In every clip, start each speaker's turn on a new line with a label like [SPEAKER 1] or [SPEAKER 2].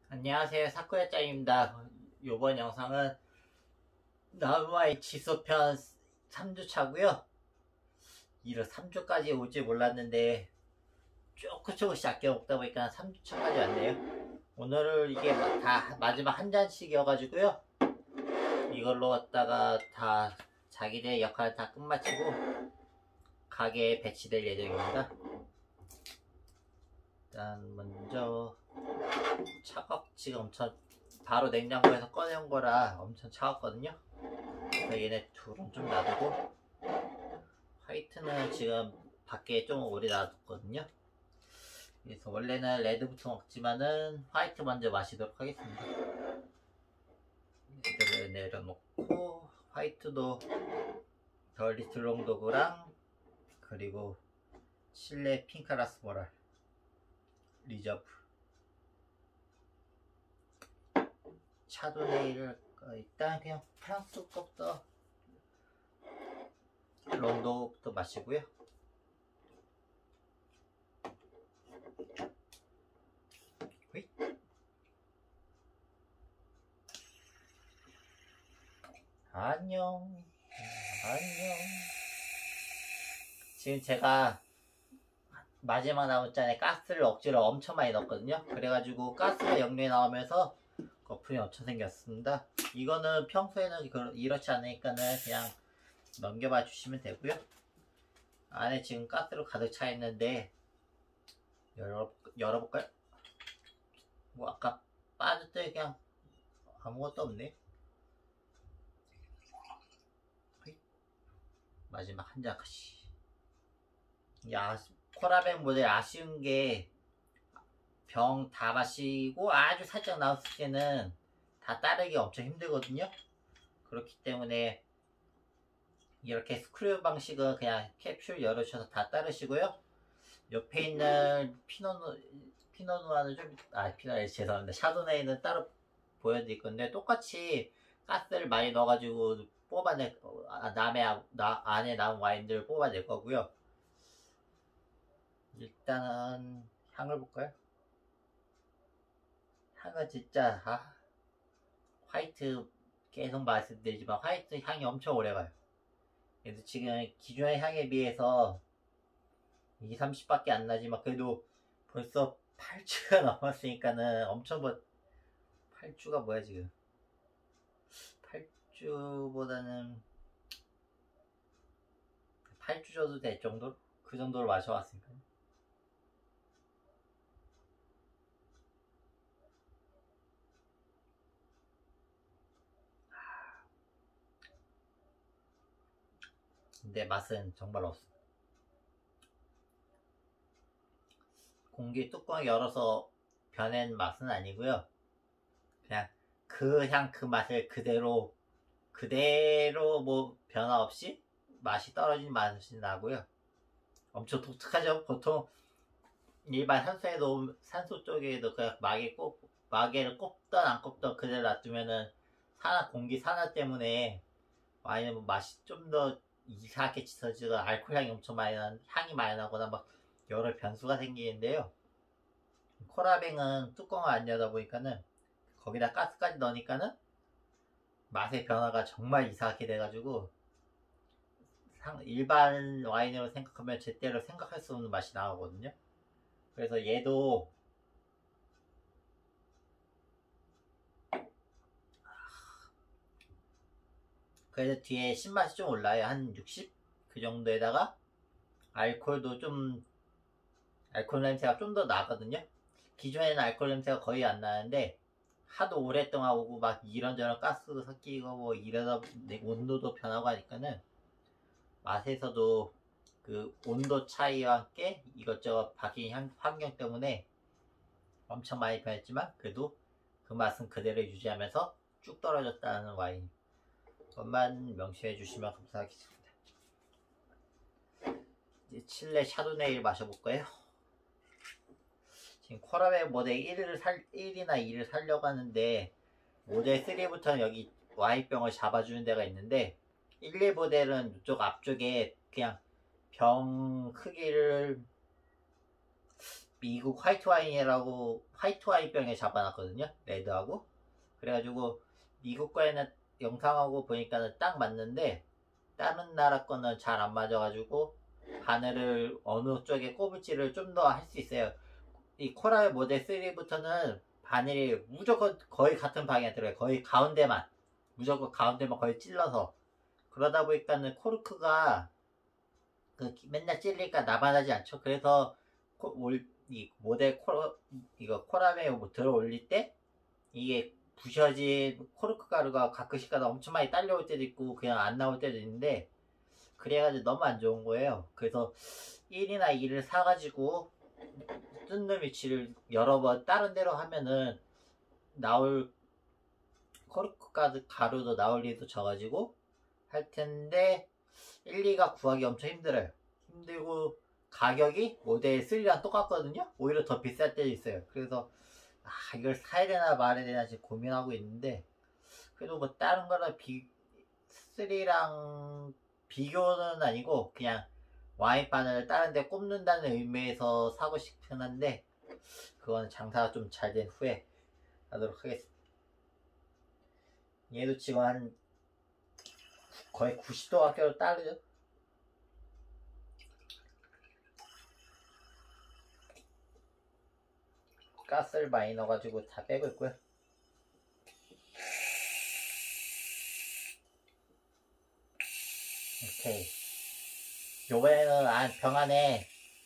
[SPEAKER 1] 안녕하세요, 사쿠야짱입니다. 요번 영상은 나무와의 지소편 3주차고요 3주까지 올지 몰랐는데 조금씩 아껴 먹다 보니까 3주차까지 왔네요. 오늘은 이게 다 마지막 한 잔씩이어가지고요, 이걸로 갖다가 다 자기네 역할 다 끝마치고 가게에 배치될 예정입니다. 일단 먼저 지금 엄청 바로 냉장고에서 꺼내온 거라 엄청 차갑거든요. 그래서 얘네 둘은 좀 놔두고, 화이트는 지금 밖에 좀 오래 놔뒀거든요. 그래서 원래는 레드부터 먹지만은 화이트 먼저 마시도록 하겠습니다. 레드를 내려놓고 화이트도 덜리틀롱도그랑 그리고 칠레 핑카라스모랄 리저브, 샤도네이를 일단 그냥 프랑스 것부터 롱도부터 마시고요. 안녕. 지금 제가 마지막 남은 잔에 가스를 억지로 엄청 많이 넣었거든요. 그래가지고 가스가 역류에 나오면서 거품이 엄청 생겼습니다. 이거는 평소에는 이렇지 않으니까는 그냥 넘겨봐 주시면 되고요. 안에 지금 가스로 가득 차 있는데 열어볼까요? 뭐 아까 빠졌더니 그냥 아무것도 없네. 마지막 한 잔까지. 코라백 모델 아쉬운 게 병 다 마시고 아주 살짝 나왔을 때는 다 따르기 엄청 힘들거든요. 그렇기 때문에 이렇게 스크류 방식은 그냥 캡슐 열으셔서 다 따르시고요. 옆에 있는 피노누아는 죄송합니다. 샤도네이는 따로 보여드릴 건데, 똑같이 가스를 많이 넣어가지고 안에 남은 와인들을 뽑아낼 거고요. 일단은 향을 볼까요? 향은 진짜 화이트 계속 말씀드리지만 화이트 향이 엄청 오래가요. 그래서 지금 기존의 향에 비해서 20-30밖에 안 나지만 그래도 벌써 8주가 넘었으니까는 엄청 8주가 뭐야 지금, 8주보다는 8주 줘도 될 정도? 그 정도로 마셔왔으니까. 근데 맛은 정말 없어. 공기 뚜껑 열어서 변한 맛은 아니고요. 그냥 그 향 그 맛을 그대로 뭐 변화 없이 맛이 떨어진 맛이 나고요. 엄청 독특하죠. 보통 일반 산소 쪽에도 그냥 마개를 꼽던 안 꼽던 그대로 놔두면은 공기 산화 때문에 와인은 뭐 맛이 좀 더 이상하게 짙어지고 알코올 향이 엄청 향이 많이 나거나 막 여러 변수가 생기는데요. 코라뱅은 뚜껑을 안 열다 보니까는 거기다 가스까지 넣으니까는 맛의 변화가 정말 이상하게 돼가지고 일반 와인으로 생각하면 제대로 생각할 수 없는 맛이 나오거든요. 그래서 얘도 그래서 뒤에 신맛이 좀 올라요. 한 60? 그 정도에다가 알코올 냄새가 좀 더 나거든요. 기존에는 알코올 냄새가 거의 안 나는데 하도 오랫동안 오고 막 이런저런 가스도 섞이고 뭐 이러다 온도도 변하고 하니까는 맛에서도 그 온도 차이와 함께 이것저것 바뀐 환경 때문에 엄청 많이 변했지만 그래도 그 맛은 그대로 유지하면서 쭉 떨어졌다는 와인, 그것만 명시해 주시면 감사하겠습니다. 이제 칠레 샤도네이를 마셔볼까요? 지금 코라백 모델 1이나 2를 살려고 하는데 모델 3부터는 여기 와인병을 잡아주는 데가 있는데 1, 2 모델은 이쪽 앞쪽에 그냥 병 크기를 미국 화이트 와인이라고 화이트 와인 병에 잡아놨거든요. 레드하고. 그래가지고 미국 거에는 영상하고 보니까는 딱 맞는데 다른 나라 거는 잘 안 맞아가지고 바늘을 어느 쪽에 꼽을지를 좀 더 할 수 있어요. 이 코랄 모델 3부터는 바늘이 무조건 거의 같은 방향에 들어요. 거의 가운데만 무조건 가운데만 거의 찔러서 그러다 보니까는 코르크가 맨날 찔리니까 나만하지 않죠. 그래서 이 모델 이거 코랄에 뭐 들어 올릴 때 이게 부셔진 코르크 가루가 가끔씩 가다 엄청 많이 딸려올 때도 있고 그냥 안 나올 때도 있는데 그래가지고 너무 안 좋은 거예요. 그래서 1이나 2를 사가지고 뜯는 위치를 여러 번 다른 데로 하면은 나올 코르크 가루도 나올 일도 져가지고 할 텐데 1, 2가 구하기 엄청 힘들어요. 힘들고 가격이 모델 3랑 똑같거든요. 오히려 더 비쌀 때도 있어요. 그래서 이걸 사야 되나 말아야 되나 지금 고민하고 있는데 그래도 뭐 다른 거랑 3랑 비교는 아니고 그냥 와인바늘을 다른 데 꼽는다는 의미에서 사고 싶긴 한데 그건 장사가 좀 잘 된 후에 하도록 하겠습니다. 얘도 지금 한 거의 90도 가까이 따르죠. 가스를 많이 넣어가지고 다 빼고 있고요. 오케이. 요번에는 병 안에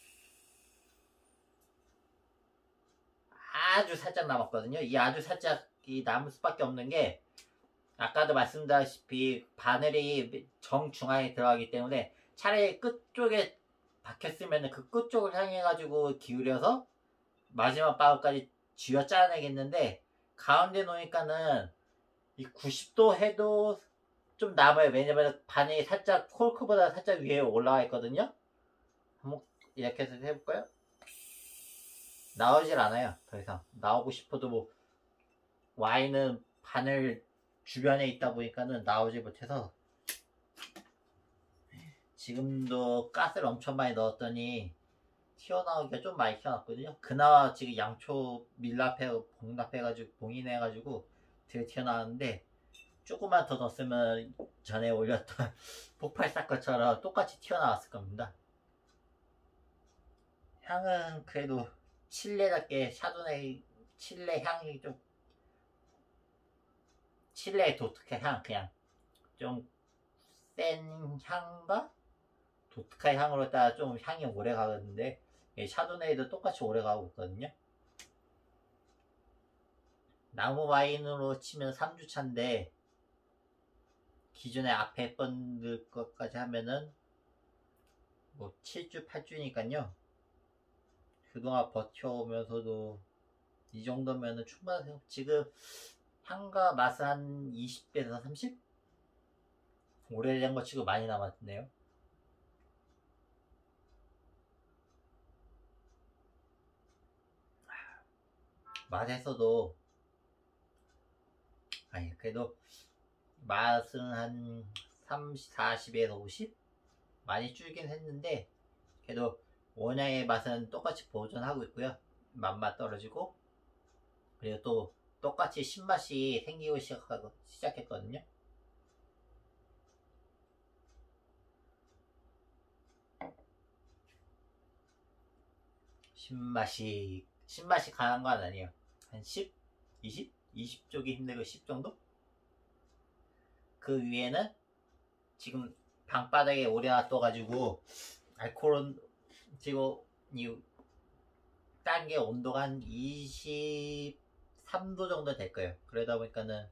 [SPEAKER 1] 아주 살짝 남았거든요. 이 아주 살짝 이 남을 수밖에 없는 게 아까도 말씀드렸다시피 바늘이 정중앙에 들어가기 때문에 차라리 끝쪽에 박혔으면 그 끝쪽을 향해 가지고 기울여서 마지막 바울까지 쥐어 짜내겠는데 가운데 놓으니까는 이 90도 해도 좀 남아요. 왜냐면 바늘이 살짝 코르크보다 살짝 위에 올라와 있거든요. 한번 이렇게 해서 해볼까요? 나오질 않아요. 더 이상 나오고 싶어도 뭐 와인은 바늘 주변에 있다 보니까는 나오지 못해서 지금도 가스를 엄청 많이 넣었더니 튀어나오기가 좀 많이 튀어나왔거든요. 그나마 지금 양초 봉납해가지고 봉인해가지고 되게 튀어나왔는데 조금만 더 넣었으면 전에 올렸던 폭발 사건처럼 똑같이 튀어나왔을 겁니다. 향은 그래도 칠레답게 샤도네이 칠레 향이 좀 칠레의 독특한 향 그냥 좀 센 향과 독특한 향으로 따라 좀 향이 오래 가는데 샤도네이도 똑같이 오래 가고 있거든요. 나무 와인으로 치면 3주차인데 기존에 앞에 했던 것까지 하면은 뭐 7주 8주니까요. 그동안 버텨오면서도 이 정도면은 충분하세요. 지금 향과 맛은 한 20에서 30? 오래된 거 치고 많이 남았네요. 맛에서도 아니 그래도 맛은 한 30, 40에서 50? 많이 줄긴 했는데 그래도 원양의 맛은 똑같이 보존하고 있고요. 맛만 떨어지고 그리고 또 똑같이 신맛이 생기고 시작했거든요. 신맛이 강한 건 아니에요. 한 10? 20? 20 쪽이 힘들고 10 정도? 그 위에는 지금 방바닥에 오래 놔둬가지고 알코올은 지금 딴 게 온도가 한 23도 정도 될 거예요. 그러다 보니까는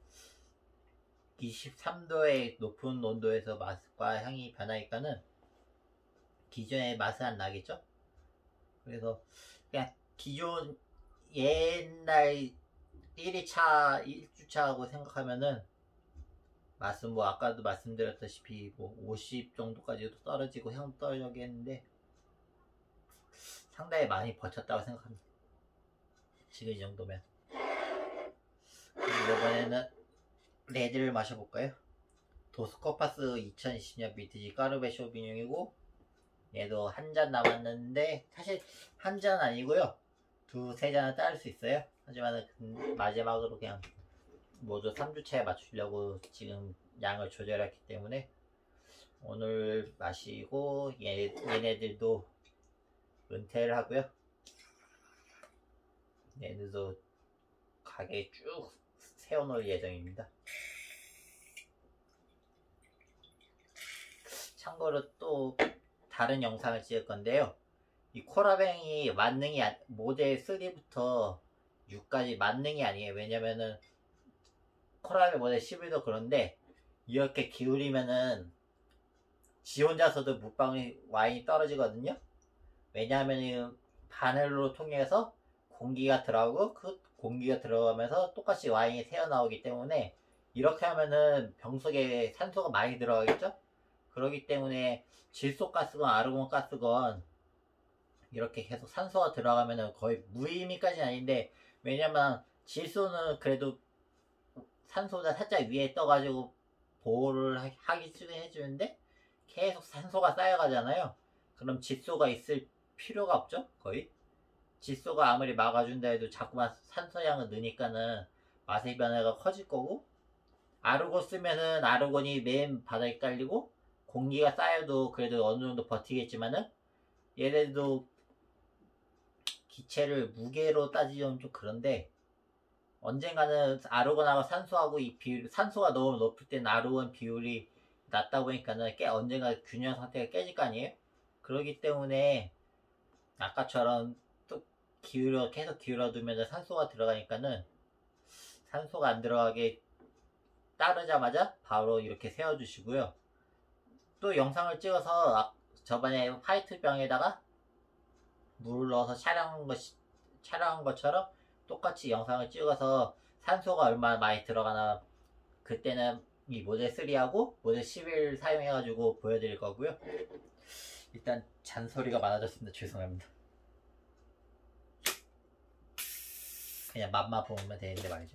[SPEAKER 1] 23도의 높은 온도에서 맛과 향이 변하니까는 기존의 맛은 안 나겠죠? 그래서 그냥 기존 옛날 1차, 1주차하고 생각하면은 맛은 뭐 아까도 말씀드렸다시피 뭐 50 정도까지도 떨어지고 향도 떨어지게 했는데 상당히 많이 버텼다고 생각합니다. 지금 이 정도면. 이번에는 레드를 마셔볼까요? 도스코파스 2020년 비티지 까르베 쇼비뇽이고 얘도 한 잔 남았는데 사실 한 잔 아니고요. 두세 잔을 따를 수 있어요. 하지만 마지막으로 그냥 모두 3주차에 맞추려고 지금 양을 조절했기 때문에 오늘 마시고 얘네들도 은퇴를 하고요. 얘네들도 가게에 쭉 세워놓을 예정입니다. 참고로 또 다른 영상을 찍을 건데요. 이 코라뱅이 만능이 모델 3부터 6까지 만능이 아니에요. 왜냐면은 코라뱅 모델 11도 그런데 이렇게 기울이면은 지 혼자서도 물방울 와인이 떨어지거든요. 왜냐하면 바늘로 통해서 공기가 들어가고 그 공기가 들어가면서 똑같이 와인이 새어나오기 때문에 이렇게 하면은 병 속에 산소가 많이 들어가겠죠. 그렇기 때문에 질소가스건 아르곤가스건 이렇게 계속 산소가 들어가면은 거의 무의미까지는 아닌데, 왜냐면 질소는 그래도 산소보다 살짝 위에 떠가지고 보호를 하기 해주는데 계속 산소가 쌓여가잖아요. 그럼 질소가 있을 필요가 없죠. 거의 질소가 아무리 막아준다 해도 자꾸만 산소량은 느니까는 맛의 변화가 커질 거고, 아르곤 쓰면은 아르곤이 맨 바닥에 깔리고 공기가 쌓여도 그래도 어느 정도 버티겠지만은 얘네들도 기체를 무게로 따지면 좀 그런데, 언젠가는 아르곤하고 산소하고 이 비율, 산소가 너무 높을 때는 아르곤 비율이 낮다 보니까는 언젠가 균형 상태가 깨질 거 아니에요? 그러기 때문에 아까처럼 또 계속 기울여두면 산소가 들어가니까는 산소가 안 들어가게 따르자마자 바로 이렇게 세워주시고요. 또 영상을 찍어서 저번에 화이트병에다가 물을 넣어서 촬영한 것처럼 똑같이 영상을 찍어서 산소가 얼마나 많이 들어가나 그때는 이 모델 3하고 모델 11 사용해가지고 보여드릴 거고요. 일단 잔소리가 많아졌습니다. 죄송합니다. 그냥 맛만 보면 되는데 말이죠.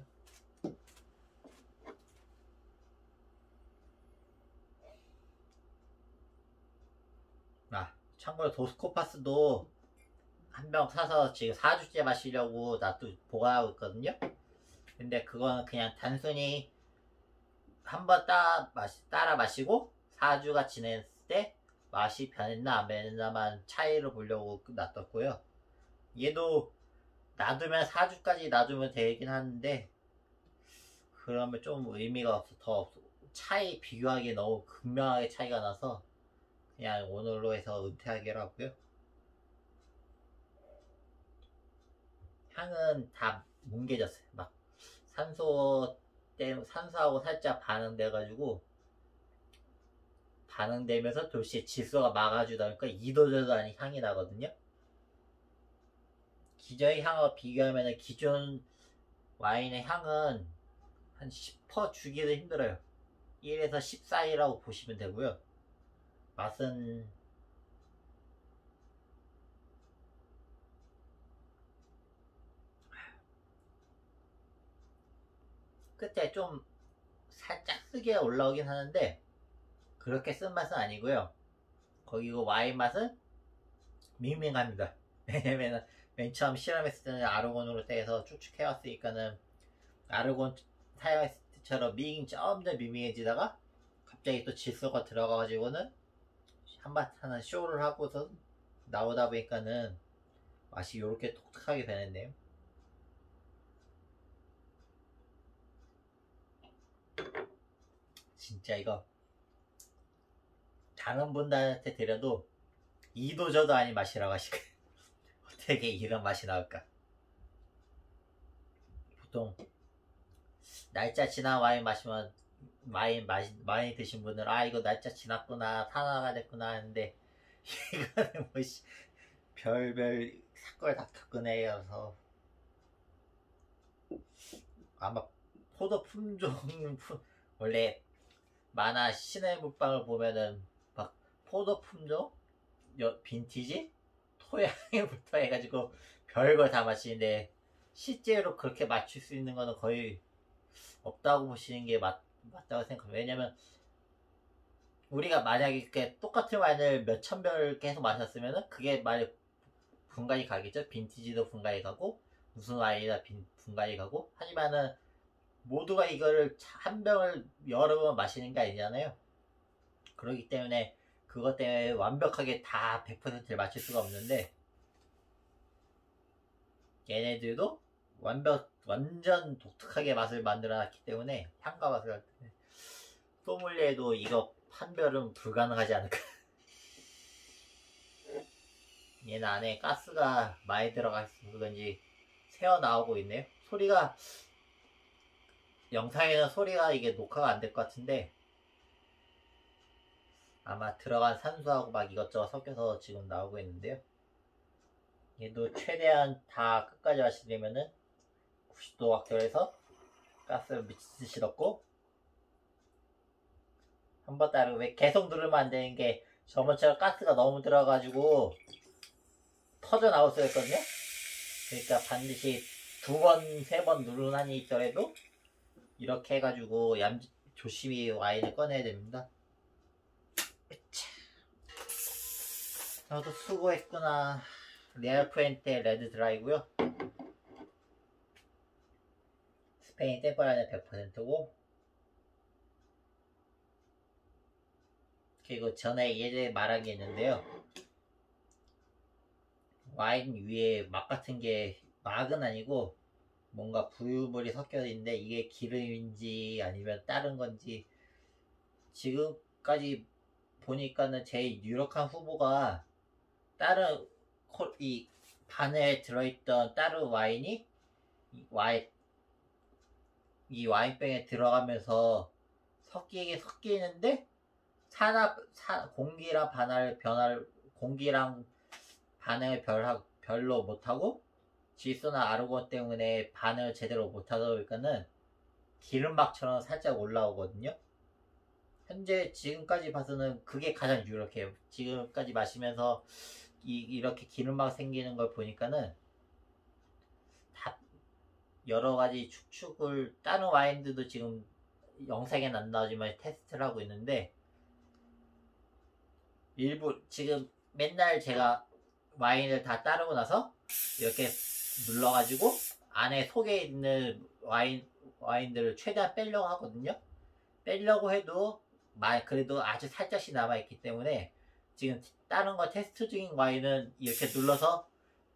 [SPEAKER 1] 참고로 도스코파스도 한 병 사서 지금 4주째 마시려고 놔두 보관하고 있거든요. 근데 그건 그냥 단순히 한번 따라 마시고 4주가 지냈을 때 맛이 변했나 안 변했나만 차이를 보려고 놔뒀고요. 얘도 놔두면 4주까지 놔두면 되긴 하는데 그러면 좀 의미가 없어. 비교하기에 너무 극명하게 차이가 나서 그냥 오늘로 해서 은퇴하기로 하고요. 향은 다 뭉개졌어요. 막 산소하고 살짝 반응되면서 동시에 질소가 막아주다 보니까 이도저도 아닌 향이 나거든요. 기존의 향과 비교하면 기존 와인의 향은 한 10% 주기도 힘들어요. 1에서 10 사이라고 보시면 되고요. 맛은 끝에 좀 살짝 쓰게 올라오긴 하는데 그렇게 쓴 맛은 아니고요. 거기고 와인 맛은 밍밍합니다. 왜냐면은 맨 처음 실험했을 때는 아르곤으로 떼서 쭉쭉 해왔으니까는 아르곤 사용했을 때처럼 좀 더 밍밍해지다가 갑자기 또 질소가 들어가가지고는 한바탕 쇼를 하고서 나오다 보니까는 맛이 요렇게 독특하게 변했네요. 진짜 이거 다른 분들한테 드려도 이도저도 아닌 맛이라고 하시고 어떻게 이런 맛이 나올까. 보통 날짜 지난 와인 마시면 많이 드신 분들은 이거 날짜 지났구나 탄화가 됐구나 하는데 이거는 뭐 별별 사건을 다 겪어내서 아마 포도 품종 원래 만화 신의 물방울 보면은 막 포도 품종 빈티지 토양부터 해가지고 별걸 다 마시는데 실제로 그렇게 맞출 수 있는 거는 거의 없다고 보시는 게 맞다고 생각합니다. 왜냐면 우리가 만약에 이렇게 똑같은 와인을 몇천 병을 계속 마셨으면은 그게 만약 분갈이 가겠죠. 빈티지도 분갈이 가고 무슨 와인이나 분갈이 가고. 하지만은 모두가 이거를 한 병을 여러 번 마시는 게 아니잖아요. 그렇기 때문에 그것 때문에 완벽하게 다 100%를 맞출 수가 없는데, 얘네들도 완전 독특하게 맛을 만들어놨기 때문에, 향과 맛을 할 때 소믈리에도 이거 판별은 불가능하지 않을까. 얘는 안에 가스가 많이 들어가서 그런지 새어 나오고 있네요. 소리가, 영상에는 소리가 이게 녹화가 안 될 것 같은데 아마 들어간 산소하고 막 이것저것 섞여서 지금 나오고 있는데요. 얘도 최대한 다 끝까지 마시려면은 90도 각도에서 가스를 미치듯이 넣고, 한번 따르고, 왜 계속 누르면 안 되는 게 저번처럼 가스가 너무 들어가지고 터져 나올 수 있거든요. 그러니까 반드시 2번, 3번 누르나니 있더라도 이렇게 해가지고 조심히 와인을 꺼내야 됩니다. 저도 수고했구나. 레알 푸엔테 레드 드라이고요. 스페인 템퍼라는 100%고, 그리고 전에 예전에 말한 게 있는데요. 와인 위에 막 같은 게, 막은 아니고 뭔가 부유물이 섞여 있는데 이게 기름인지 아니면 다른 건지, 지금까지 보니까는 제일 유력한 후보가 다른 이 반에 들어있던 다른 와인이 이 와인병에 들어가면서 섞이는데 공기랑 반응을 별로 못하고 질소나 아르곤 때문에 반응을 제대로 못하다 보니까는 기름막처럼 살짝 올라오거든요. 현재 지금까지 봐서는 그게 가장 유력해요. 지금까지 마시면서 이렇게 기름막 생기는 걸 보니까는 다 여러 가지 추측을, 다른 와인들도 지금 영상에는 안 나오지만 테스트를 하고 있는데, 지금 맨날 제가 와인을 다 따르고 나서 이렇게 눌러가지고 안에 속에 있는 와인들을 최대한 빼려고 하거든요. 빼려고 해도 그래도 아주 살짝씩 남아있기 때문에 지금 다른 거 테스트 중인 와인은 이렇게 눌러서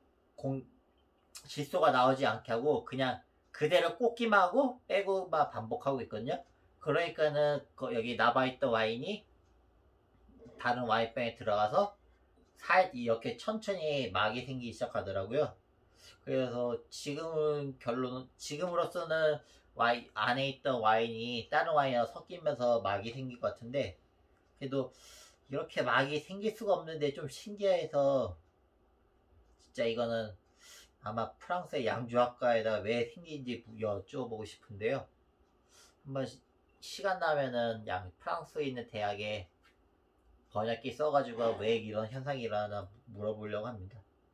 [SPEAKER 1] 질소가 나오지 않게 하고 그냥 그대로 꽂기만 하고 빼고만 반복하고 있거든요. 그러니까는 여기 남아있던 와인이 다른 와인병에 들어가서 이렇게 천천히 막이 생기기 시작하더라고요. 그래서 지금으로서는 안에 있던 와인이 다른 와인이랑 섞이면서 막이 생길 것 같은데, 그래도 이렇게 막이 생길 수가 없는데 좀 신기해서 진짜 이거는 아마 프랑스의 양주학과에다 왜 생긴지 여쭤보고 싶은데요. 한번 시간 나면은 프랑스에 있는 대학에 번역기 써가지고 왜 이런 현상이 일어나나 물어보려고 합니다.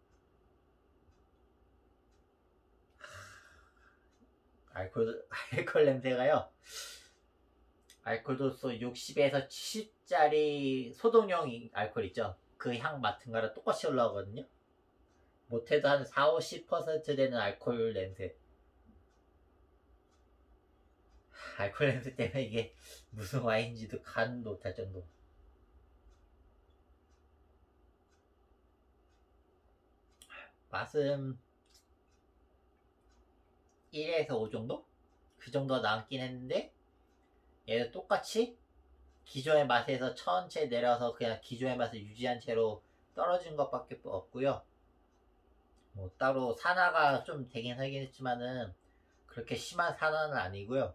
[SPEAKER 1] 알코올 냄새가요. 알코올 도수 60에서 70짜리 소독용 알코올 있죠. 그 향 맡은 거랑 똑같이 올라오거든요. 못해도 한 40-50% 되는 알코올 냄새. 알코올 냄새 때문에 이게 무슨 와인인지도 간 못할 정도. 맛은 1에서 5 정도? 그 정도 남긴 했는데, 얘도 똑같이 기존의 맛에서 천천히 내려서 그냥 기존의 맛을 유지한 채로 떨어진 것밖에 없고요. 뭐 따로 산화가 좀 되긴 하긴 했지만은 그렇게 심한 산화는 아니고요.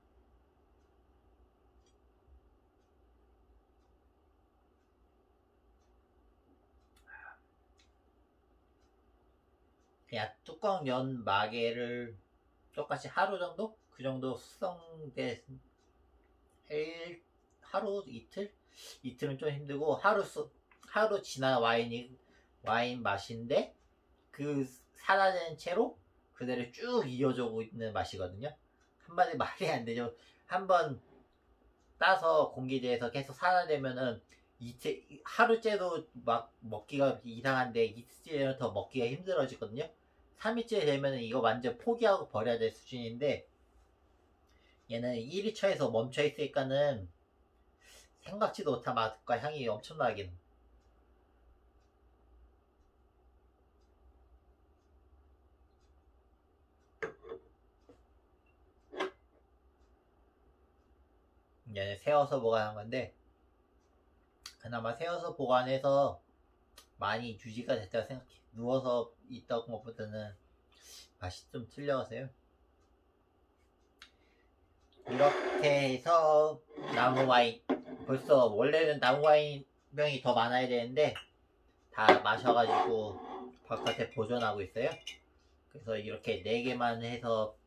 [SPEAKER 1] 그냥 뚜껑 연 마개를 똑같이 하루 정도? 그 정도 숙성돼, 하루 이틀? 이틀은 좀 힘들고, 하루 지난 와인 맛인데 그 산화된 채로 그대로 쭉 이어져 있는 맛이거든요. 한마디 말이 안 되죠. 한번 따서 공기대에서 계속 산화되면은 하루째도 막 먹기가 이상한데 이틀째는 더 먹기가 힘들어지거든요. 3일째 되면 이거 완전 포기하고 버려야 될 수준인데 얘는 1위처에서 멈춰 있으니까는 생각지도 못한 맛과 향이 엄청나긴. 얘는 세워서 보관한 건데 그나마 세워서 보관해서 많이 유지가 됐다고 생각해. 누워서 있던 것보다는 맛이 좀 틀려서요. 이렇게 해서 나무 와인, 벌써 원래는 나무 와인 병이 더 많아야 되는데 다 마셔가지고 바깥에 보존하고 있어요. 그래서 이렇게 4개만 해서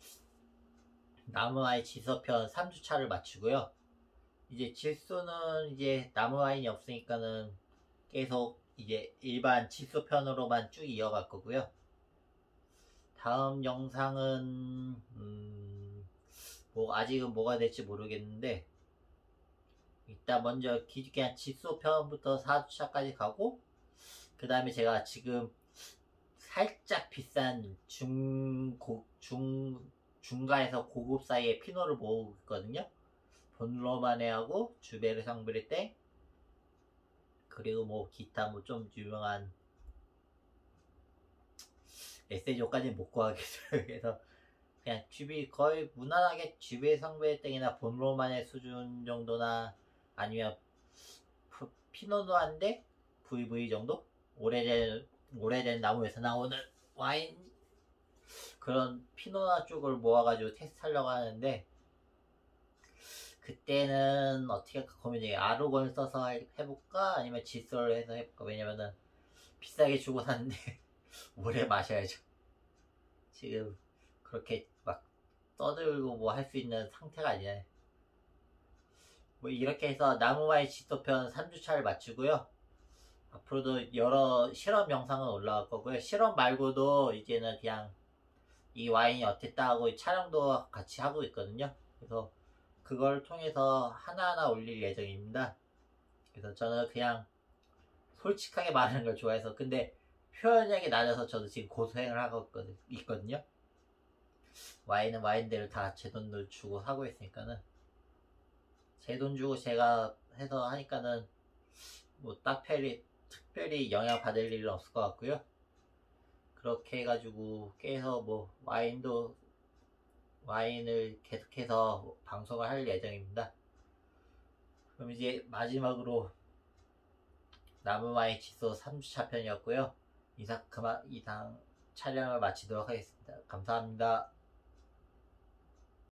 [SPEAKER 1] 나무 와인 지소편 3주차를 마치고요. 이제 질소는 이제 나무 와인이 없으니까는 계속 이제 일반 질소편으로만 쭉 이어갈 거고요. 다음 영상은 뭐 아직은 뭐가 될지 모르겠는데 일단 먼저 그냥 질소편부터 4주차까지 가고 그 다음에 제가 지금 살짝 비싼 중가에서 고급 사이에 피노를 모으고 있거든요. 본로마네하고 주베르 상브레땡 그리고 뭐 기타 뭐 좀 유명한 에세조까지는 못 구하겠어요. 그래서 그냥 거의 무난하게 주베르 상브레땡이나 본로마네 수준 정도나 아니면 피노누아인데 VV 정도? 오래된 나무에서 나오는 와인 그런 피노나 쪽을 모아가지고 테스트하려고 하는데 그때는 어떻게 할까 고민이에요. 아르곤 써서 해볼까 아니면 질소를 해서 해볼까. 왜냐면은 비싸게 주고 샀는데 오래 마셔야죠. 지금 그렇게 막 떠들고 뭐 할 수 있는 상태가 아니네. 뭐 이렇게 해서 나무와의 지도편 3주차를 마치고요. 앞으로도 여러 실험 영상은 올라갈 거고요. 실험 말고도 이제는 그냥 이 와인이 어땠다 하고 촬영도 같이 하고 있거든요. 그래서 그걸 통해서 하나하나 올릴 예정입니다. 그래서 저는 그냥 솔직하게 말하는 걸 좋아해서 근데 표현력이 낮아서 저도 지금 고소행을 하고 있거든요. 와인은 와인대로 다 제 돈을 주고 사고 있으니까는 제 돈 주고 제가 해서 하니까는 뭐 특별히 영향받을 일은 없을 것 같고요. 그렇게 해가지고 계속 뭐 와인을 계속해서 방송을 할 예정입니다. 그럼 이제 마지막으로 남은 와인 지소 3주차 편이었고요. 이상 촬영을 마치도록 하겠습니다. 감사합니다.